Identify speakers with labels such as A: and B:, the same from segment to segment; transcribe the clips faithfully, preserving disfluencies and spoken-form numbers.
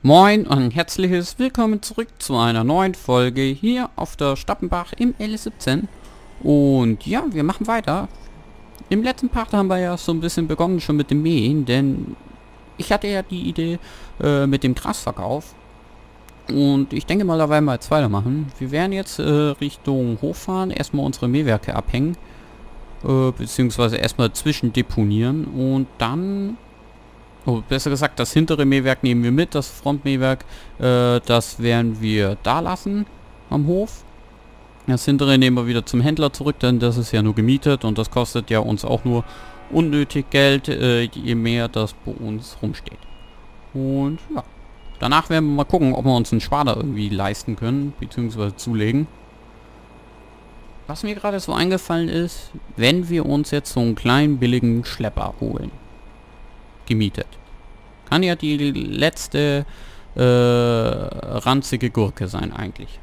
A: Moin und ein herzliches Willkommen zurück zu einer neuen Folge hier auf der Stappenbach im L siebzehn. Und ja, wir machen weiter. Im letzten Part haben wir ja so ein bisschen begonnen schon mit dem Mähen, denn ich hatte ja die Idee äh, mit dem Grasverkauf. Und ich denke mal, da werden wir jetzt weitermachen. Wir werden jetzt äh, Richtung Hof fahren, erstmal unsere Mähwerke abhängen, äh, beziehungsweise erstmal zwischendeponieren und dann... Oh, besser gesagt, das hintere Mähwerk nehmen wir mit, das Frontmähwerk, äh, das werden wir da lassen am Hof. Das hintere nehmen wir wieder zum Händler zurück, denn das ist ja nur gemietet und das kostet ja uns auch nur unnötig Geld, äh, je mehr das bei uns rumsteht. Und ja, danach werden wir mal gucken, ob wir uns einen Schwader irgendwie leisten können, beziehungsweise zulegen. Was mir gerade so eingefallen ist, wenn wir uns jetzt so einen kleinen billigen Schlepper holen. Gemietet. Kann ja die letzte äh, ranzige Gurke sein eigentlich.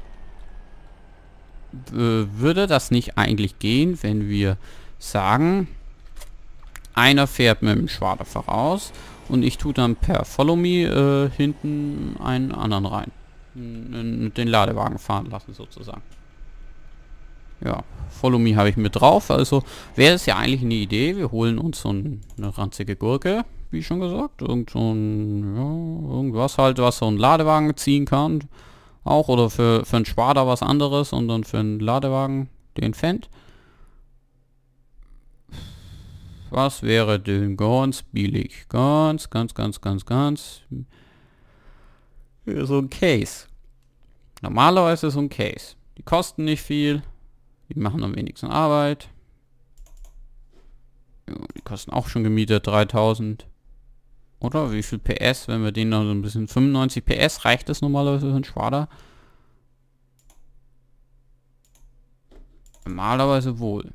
A: W- würde das nicht eigentlich gehen, wenn wir sagen, einer fährt mit dem Schwader voraus und ich tue dann per Follow Me äh, hinten einen anderen rein. N den Ladewagen fahren lassen sozusagen. Ja, Follow Me habe ich mit drauf, also wäre es ja eigentlich eine Idee, wir holen uns so ein, eine ranzige Gurke, wie schon gesagt, irgend so ein, ja, irgendwas halt, was so ein Ladewagen ziehen kann, auch, oder für, für einen Schwader was anderes und dann für einen Ladewagen den Fendt. Was wäre denn ganz billig? Ganz, ganz, ganz, ganz, ganz... So ein Case. Normalerweise so ein Case. Die kosten nicht viel. Die machen am wenigsten Arbeit. Ja, die kosten auch schon gemietet dreitausend. Oder wie viel P S, wenn wir den noch so ein bisschen... fünfundneunzig P S, reicht das normalerweise für einen Schwader? Normalerweise wohl.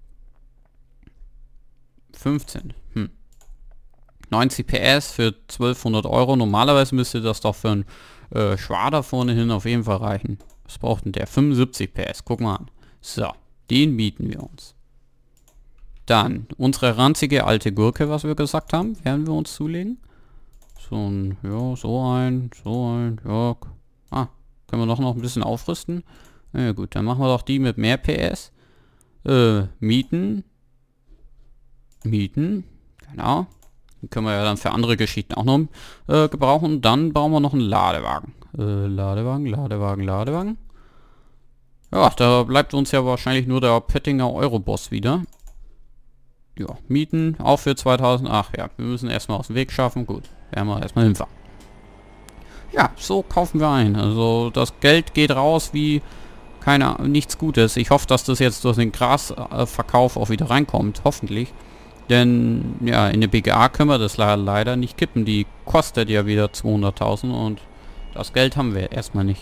A: fünfzehn. Hm. neunzig P S für zwölfhundert Euro. Normalerweise müsste das doch für einen äh, Schwader vorne hin auf jeden Fall reichen. Was braucht denn der? fünfundsiebzig P S. Guck mal an. So, den mieten wir uns. Dann, unsere ranzige alte Gurke, was wir gesagt haben, werden wir uns zulegen. So ein, ja, so ein, so ein, ja. Ah, können wir doch noch ein bisschen aufrüsten. Ja gut, dann machen wir doch die mit mehr P S. Äh, mieten. Mieten, genau. Die können wir ja dann für andere Geschichten auch noch äh, gebrauchen. Dann brauchen wir noch einen Ladewagen. Äh, Ladewagen, Ladewagen, Ladewagen. Ja, da bleibt uns ja wahrscheinlich nur der Pöttinger Euroboss wieder. Ja, mieten, auch für zweitausend. Ach ja, wir müssen erstmal aus dem Weg schaffen. Gut, werden wir erstmal hinfahren. Ja, so kaufen wir ein. Also das Geld geht raus wie keine, nichts Gutes. Ich hoffe, dass das jetzt durch den Grasverkauf auch wieder reinkommt. Hoffentlich. Denn ja, in der B G A können wir das leider nicht kippen. Die kostet ja wieder zweihunderttausend und das Geld haben wir erstmal nicht.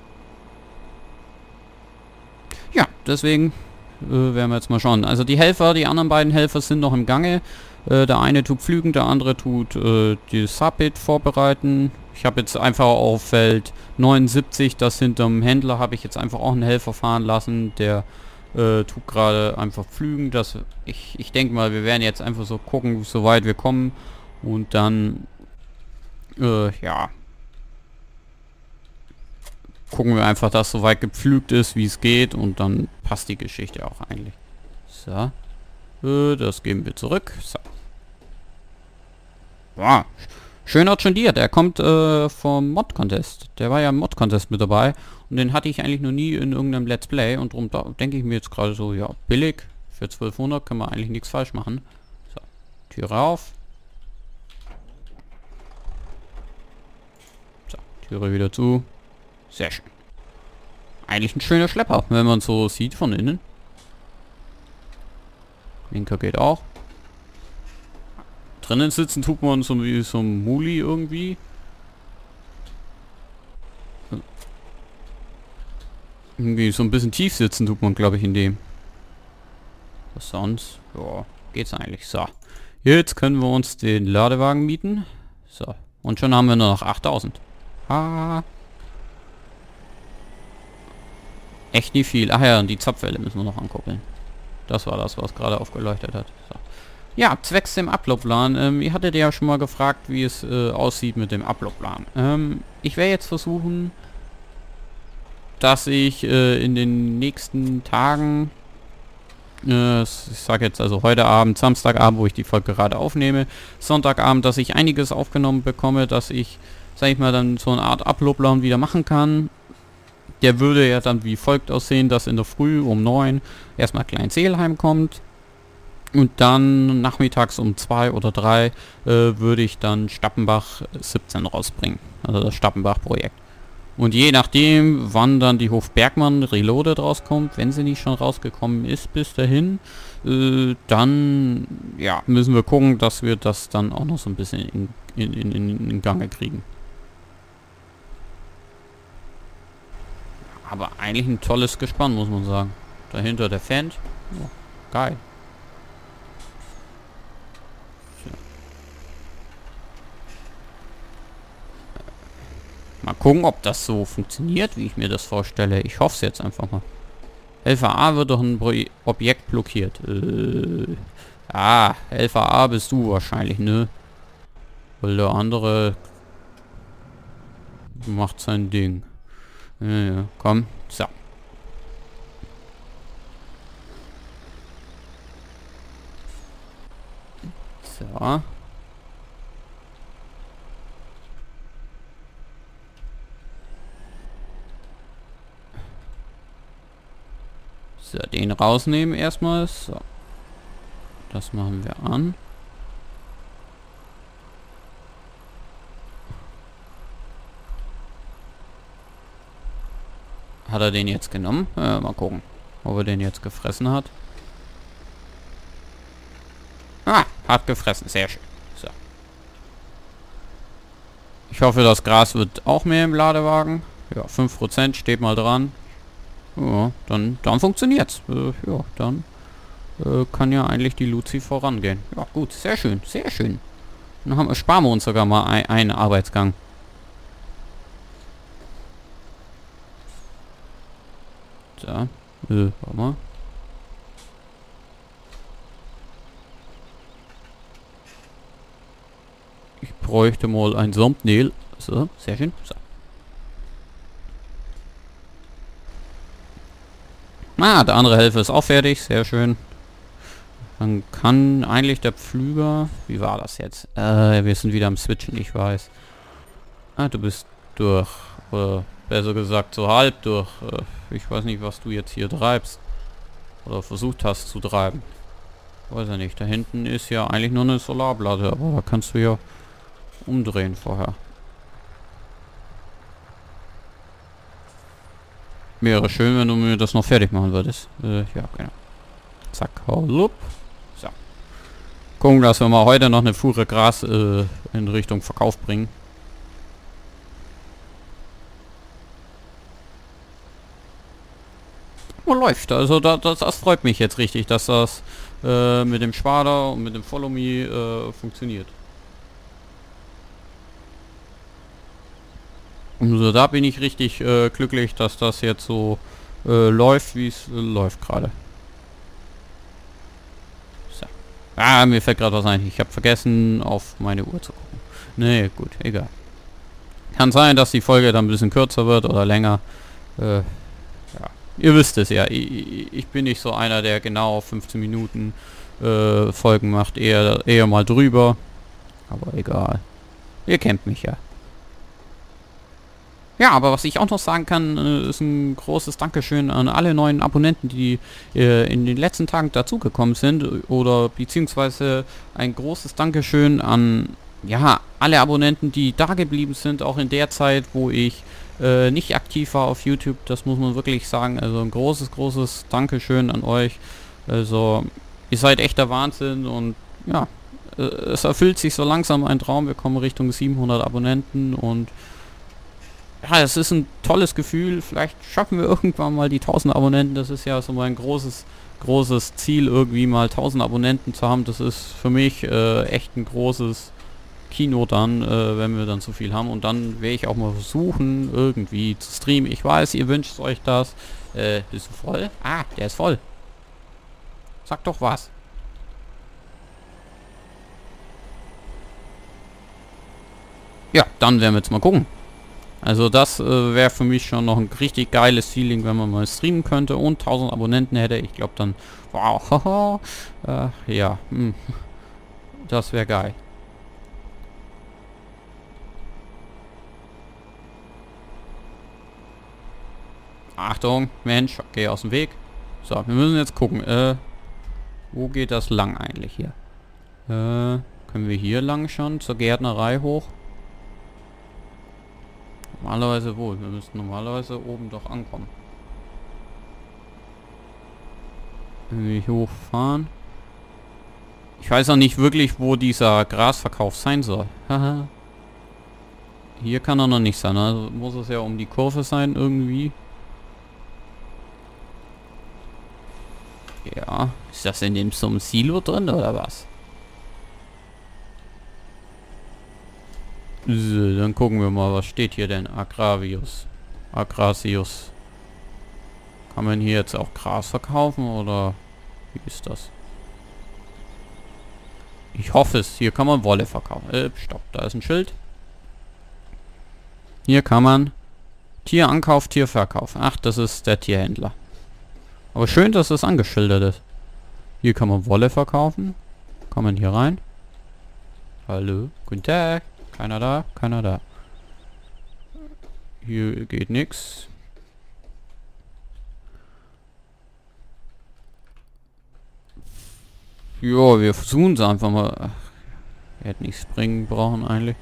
A: Ja, deswegen äh, werden wir jetzt mal schauen. Also die Helfer, die anderen beiden Helfer sind noch im Gange. Äh, der eine tut pflügen, der andere tut äh, die Sapit vorbereiten. Ich habe jetzt einfach auf Feld neunundsiebzig, das hinterm Händler, habe ich jetzt einfach auch einen Helfer fahren lassen. Der äh, tut gerade einfach pflügen. Das, ich, ich denke mal, wir werden jetzt einfach so gucken, so weit wir kommen. Und dann, äh, ja... gucken wir einfach, dass soweit gepflügt ist, wie es geht, und dann passt die Geschichte auch eigentlich. So. Äh, das geben wir zurück. So. Wow. Schön argendiert. Er kommt äh, vom Mod-Contest. Der war ja im Mod-Contest mit dabei. Und den hatte ich eigentlich noch nie in irgendeinem Let's Play. Und darum da denke ich mir jetzt gerade so, ja, billig. Für zwölfhundert kann man eigentlich nichts falsch machen. So. Türe auf. So. Türe wieder zu. Sehr schön. Eigentlich ein schöner Schlepper, wenn man so sieht von innen. Linker geht auch. Drinnen sitzen tut man so wie so ein Muli irgendwie. Irgendwie so ein bisschen tief sitzen tut man, glaube ich, in dem. Was sonst? Ja, geht's eigentlich. So. Jetzt können wir uns den Ladewagen mieten. So. Und schon haben wir nur noch achttausend. Ah. Echt nicht viel. Ach ja, und die Zapfwelle müssen wir noch ankuppeln. Das war das, was gerade aufgeleuchtet hat. So. Ja, zwecks dem Uploadplan. Ähm, ihr hattet ja schon mal gefragt, wie es äh, aussieht mit dem Uploadplan. Ähm, ich werde jetzt versuchen, dass ich äh, in den nächsten Tagen, äh, ich sage jetzt also heute Abend, Samstagabend, wo ich die Folge gerade aufnehme, Sonntagabend, dass ich einiges aufgenommen bekomme, dass ich, sag ich mal, dann so eine Art Uploadplan wieder machen kann. Der würde ja dann wie folgt aussehen, dass in der Früh um neun erstmal Klein-Seelheim kommt. Und dann nachmittags um zwei oder drei äh, würde ich dann Stappenbach siebzehn rausbringen. Also das Stappenbach-Projekt. Und je nachdem, wann dann die Hofbergmann Reloaded rauskommt, wenn sie nicht schon rausgekommen ist bis dahin, äh, dann ja, müssen wir gucken, dass wir das dann auch noch so ein bisschen in, in, in, in, in Gange kriegen. Aber eigentlich ein tolles Gespann, muss man sagen. Dahinter der Fendt. Oh, geil. Mal gucken, ob das so funktioniert, wie ich mir das vorstelle. Ich hoffe es jetzt einfach mal. Helfer A wird doch ein Pro Objekt blockiert. Äh, ah, Helfer A bist du wahrscheinlich, ne? Weil der andere macht sein Ding. Ja, ja, komm. So. So. So, den rausnehmen erstmal. So. Das machen wir an. Hat er den jetzt genommen? Äh, mal gucken, ob er den jetzt gefressen hat. Ah, hat gefressen. Sehr schön. So. Ich hoffe, das Gras wird auch mehr im Ladewagen. Ja, fünf Prozent steht mal dran. Ja, dann, dann funktioniert's. Äh, ja, dann äh, kann ja eigentlich die Luzi vorangehen. Ja, gut, sehr schön, sehr schön. Dann haben wir, sparen wir uns sogar mal ein, einen Arbeitsgang. So, äh, warte mal. Ich bräuchte mal ein Thumbnail. So, sehr schön. So. Ah, der andere Helfer ist auch fertig. Sehr schön. Dann kann eigentlich der Pflüger... Wie war das jetzt? Äh, wir sind wieder am Switchen, ich weiß. Ah, du bist durch. Oder besser gesagt, so halb durch. Äh, ich weiß nicht, was du jetzt hier treibst. Oder versucht hast zu treiben. Weiß ja nicht. Da hinten ist ja eigentlich nur eine Solarplatte. Aber da kannst du ja umdrehen vorher. Wäre schön, wenn du mir das noch fertig machen würdest. Äh, ja, genau. Zack, hallup. So. Gucken, dass wir mal heute noch eine Fuhre Gras äh, in Richtung Verkauf bringen. Oh, läuft. Also da, das, das freut mich jetzt richtig, dass das äh, mit dem Spader und mit dem Follow Me äh, funktioniert. Also da bin ich richtig äh, glücklich, dass das jetzt so äh, läuft, wie es äh, läuft gerade. So. Ah, mir fällt gerade was ein. Ich habe vergessen, auf meine Uhr zu gucken. Nee, gut, egal. Kann sein, dass die Folge dann ein bisschen kürzer wird oder länger. Äh, ja. Ihr wisst es ja. Ich, ich bin nicht so einer, der genau fünfzehn Minuten äh, Folgen macht. Eher, eher mal drüber. Aber egal. Ihr kennt mich ja. Ja, aber was ich auch noch sagen kann, äh, ist ein großes Dankeschön an alle neuen Abonnenten, die äh, in den letzten Tagen dazugekommen sind. Oder beziehungsweise ein großes Dankeschön an ja alle Abonnenten, die da geblieben sind, auch in der Zeit, wo ich äh, nicht aktiv war auf YouTube. Das muss man wirklich sagen. Also ein großes, großes Dankeschön an euch. Also ihr seid echter Wahnsinn und ja, äh, es erfüllt sich so langsam ein Traum. Wir kommen Richtung siebenhundert Abonnenten und ja, es ist ein tolles Gefühl. Vielleicht schaffen wir irgendwann mal die tausend Abonnenten. Das ist ja so mein großes, großes Ziel, irgendwie mal tausend Abonnenten zu haben. Das ist für mich äh, echt ein großes Kino dann, äh, wenn wir dann so viel haben. Und dann werde ich auch mal versuchen, irgendwie zu streamen. Ich weiß, ihr wünscht euch das. Äh, bist du voll? Ah, der ist voll. Sag doch was. Ja, dann werden wir jetzt mal gucken. Also das äh, wäre für mich schon noch ein richtig geiles Feeling, wenn man mal streamen könnte und tausend Abonnenten hätte. Ich glaube dann, wow, haha, äh, ja, mh, das wäre geil. Achtung, Mensch, geh aus dem Weg. So, wir müssen jetzt gucken, äh, wo geht das lang eigentlich hier? Äh, können wir hier lang schon zur Gärtnerei hoch? Normalerweise wohl. Wir müssten normalerweise oben doch ankommen. Wenn wir hier hochfahren. Ich weiß auch nicht wirklich, wo dieser Grasverkauf sein soll. Haha. Hier kann er noch nicht sein. Also muss es ja um die Kurve sein irgendwie. Ja. Ist das in dem so einem Silo drin oder was? So, dann gucken wir mal, was steht hier denn? Agravius. Agrasius. Kann man hier jetzt auch Gras verkaufen oder wie ist das? Ich hoffe es. Hier kann man Wolle verkaufen. Äh, stopp, da ist ein Schild. Hier kann man Tierankauf, Tierverkauf. Ach, das ist der Tierhändler. Aber schön, dass es angeschildert ist. Hier kann man Wolle verkaufen. Kann man hier rein? Hallo, guten Tag. Keiner da, keiner da. Hier geht nichts. Ja, wir versuchen es einfach mal. Wir hätten nicht springen brauchen eigentlich.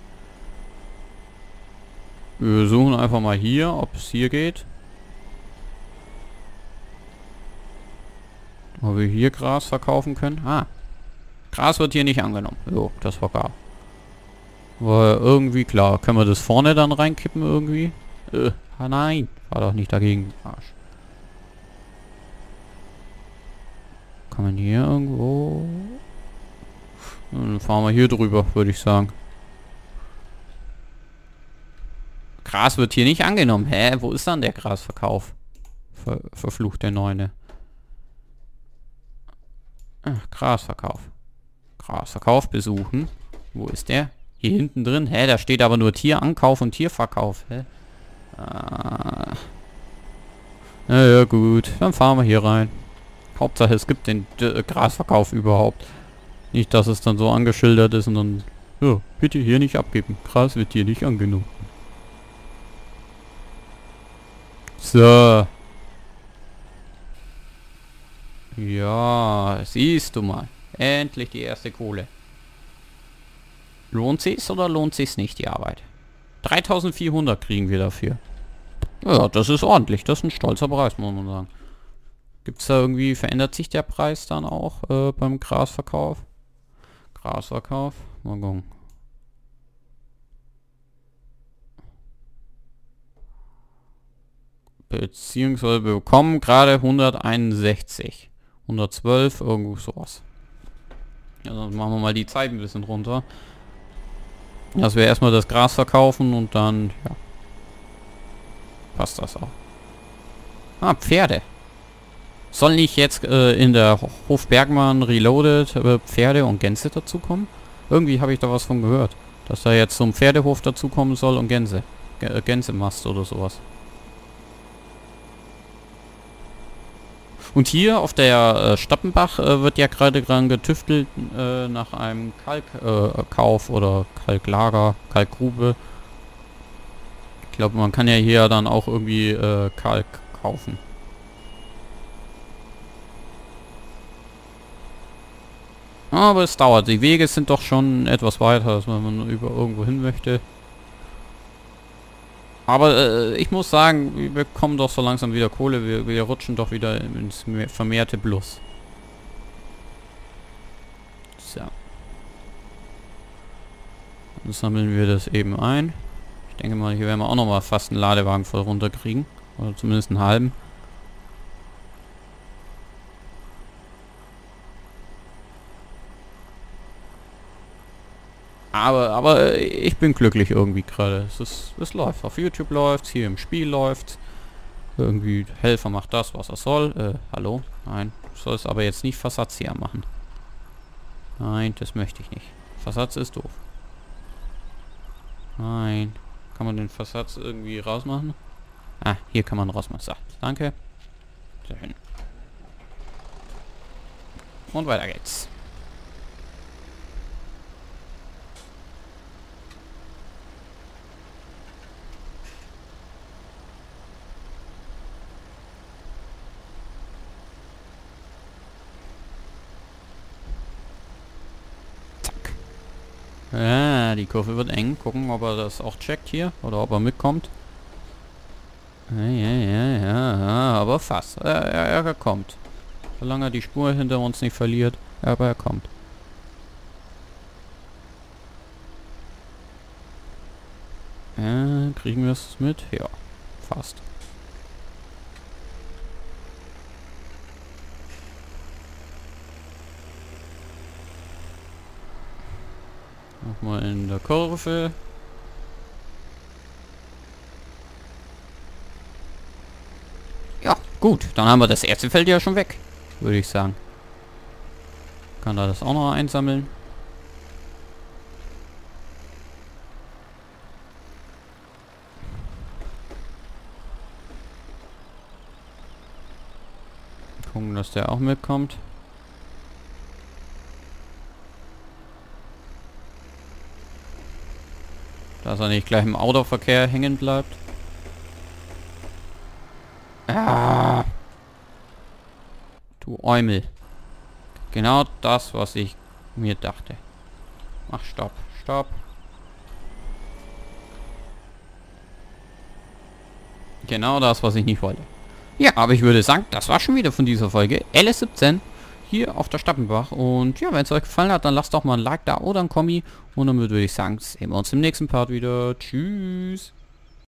A: Wir suchen einfach mal hier, ob es hier geht. Ob wir hier Gras verkaufen können. Ah. Gras wird hier nicht angenommen. Jo, das war klar. War irgendwie klar. Können wir das vorne dann reinkippen irgendwie? Äh, ah nein. War doch nicht dagegen. Arsch. Kann man hier irgendwo... Dann fahren wir hier drüber, würde ich sagen. Gras wird hier nicht angenommen. Hä? Wo ist dann der Grasverkauf? Ver verflucht der Neune. Ach, Grasverkauf. Grasverkauf besuchen. Wo ist der? Hier hinten drin. Hä? Da steht aber nur Tierankauf und Tierverkauf. Hä? Ah. Na ja, gut. Dann fahren wir hier rein. Hauptsache es gibt den äh, Grasverkauf überhaupt. Nicht, dass es dann so angeschildert ist und dann... Ja, bitte hier nicht abgeben. Gras wird hier nicht angenommen. So. Ja, siehst du mal. Endlich die erste Kohle. Lohnt sich's oder lohnt sich's nicht, die Arbeit? dreitausendvierhundert kriegen wir dafür. Ja, das ist ordentlich. Das ist ein stolzer Preis, muss man sagen. Gibt's da irgendwie, verändert sich der Preis dann auch äh, beim Grasverkauf? Grasverkauf? Mal gucken. Beziehungsweise wir bekommen gerade hunderteinundsechzig. hundertzwölf, irgendwo sowas. Ja, dann machen wir mal die Zeit ein bisschen runter. Dass wir erstmal das Gras verkaufen und dann, ja. Passt das auch. Ah, Pferde. Soll nicht jetzt äh, in der Hof Bergmann Reloaded äh, Pferde und Gänse dazukommen? Irgendwie habe ich da was von gehört. Dass da jetzt so ein Pferdehof dazukommen soll und Gänse. G äh, Gänsemast oder sowas. Und hier auf der äh, Stappenbach äh, wird ja gerade dran getüftelt äh, nach einem Kalkkauf äh, oder Kalklager, Kalkgrube. Ich glaube, man kann ja hier dann auch irgendwie äh, Kalk kaufen. Aber es dauert. Die Wege sind doch schon etwas weiter, als wenn man über irgendwo hin möchte. Aber äh, ich muss sagen, wir bekommen doch so langsam wieder Kohle. Wir, wir rutschen doch wieder ins vermehrte Plus. So. Dann sammeln wir das eben ein. Ich denke mal, hier werden wir auch noch mal fast einen Ladewagen voll runterkriegen. Oder zumindest einen halben. Aber, aber ich bin glücklich irgendwie gerade. Es ist, es läuft. Auf YouTube läuft, hier im Spiel läuft. Irgendwie Helfer macht das, was er soll. Äh, hallo? Nein. Du sollst aber jetzt nicht Versatz hier machen. Nein, das möchte ich nicht. Versatz ist doof. Nein. Kann man den Versatz irgendwie rausmachen? Ah, hier kann man rausmachen. So, danke. Sehr schön. Und weiter geht's. Ja, die Kurve wird eng. Gucken, ob er das auch checkt hier. Oder ob er mitkommt. Ja, ja, ja, ja, aber fast. Er, er, er kommt. Solange er die Spur hinter uns nicht verliert. Aber er kommt. Ja, kriegen wir es mit? Ja, fast. Nochmal in der Kurve. Ja, gut. Dann haben wir das erste Feld ja schon weg. Würde ich sagen. Kann er das auch noch einsammeln. Gucken, dass der auch mitkommt. Dass er nicht gleich im Autoverkehr hängen bleibt. Ah. Du Eumel. Genau das, was ich mir dachte. Ach, stopp, stopp. Genau das, was ich nicht wollte. Ja, aber ich würde sagen, das war schon wieder von dieser Folge. L S siebzehn. Hier auf der Stappenbach. Und ja, wenn es euch gefallen hat, dann lasst doch mal ein Like da oder ein Kommi. Und dann würde ich sagen, sehen wir uns im nächsten Part wieder. Tschüss.